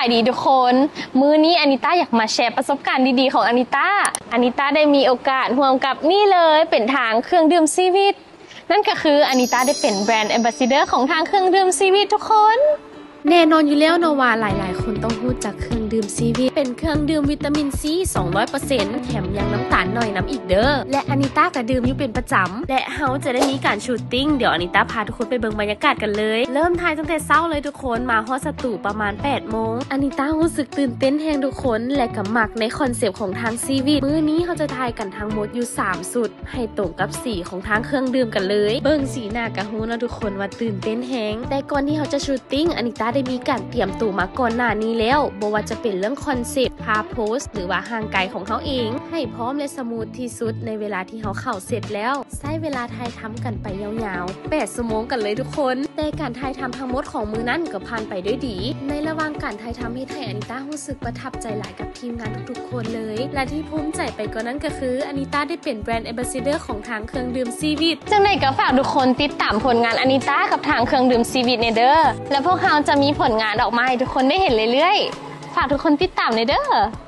ายดีทุกคนมื้อนี้อานิต้าอยากมาแชร์ประสบการณ์ดีๆของอานิต้าได้มีโอกาสร่วมกับนี่เลยเป็นทางเครื่องดื่มซีวิตนั่นก็คืออานิต้าได้เป็นแบรนด์แอมบาสซัดเดอร์ของทางเครื่องดื่มซีวิตทุกคนแน่นอนอยู่แล้วเนาะว่าหลายๆคนต้องรู้จักเครื่องดื่มซีวิตเป็นเครื่องดื่มวิตามินซี 200% แถมยังน้ำตาลหน่อยน้ำอีกเด้อและอานิต้าก็ดื่มอยู่เป็นประจำและเฮาจะได้มีการชูตติ้งเดี๋ยวอานิต้าพาทุกคนไปเบิ่งบรรยากาศกันเลยเริ่มถ่ายตั้งแต่เช้าเลยทุกคนมาฮอดสตูประมาณ 8 โมงอานิต้ารู้สึกตื่นเต้นแฮงทุกคนและก็มักในคอนเซปต์ของทางซีวิตมื้อนี้เฮาจะถ่ายกันทั้งหมดอยู่3สุดให้ตรงกับสีของทางเครื่องดื่มกันเลยเบิ่งสีหน้าก็ฮู้เนาะทุกคนว่าตื่นเต้นแฮงแต่ก่อนที่เฮาจะชูตติ้งอานิต้าได้มีการเตรียมตัวมาก่อนหน้านี้แล้วบ่ว่าจะเป็นเรื่องคอนเซปต์พาโพสหรือว่าห่างไกลของเขาเองให้พร้อมและสมูทที่สุดในเวลาที่เขาเข้าเสร็จแล้วใช้เวลาถ่ายทำกันไปยาวๆ8 ชั่วโมงกันเลยทุกคนแต่การถ่ายทำทั้งหมดของมือนั้นก็ผ่านไปด้วยดีในระหว่างการถ่ายทำให้ไทยอานิต้ารู้สึกประทับใจหลายกับทีมงานทุกๆคนเลยและที่ภูมิใจไปกว่านั้นก็คืออานิต้าได้เป็นแบรนด์แอมบาสซัดเดอร์ของทางเครื่องดื่มซีวิตจังได๋ก็ฝากทุกคนติดตามผลงานอานิต้ากับทางเครื่องดื่มซีวิตเด้อและพวกเราจะมีผลงานออกมาให้ทุกคนได้เห็นเรื่อยๆฝากทุกคนติดตามเด้อ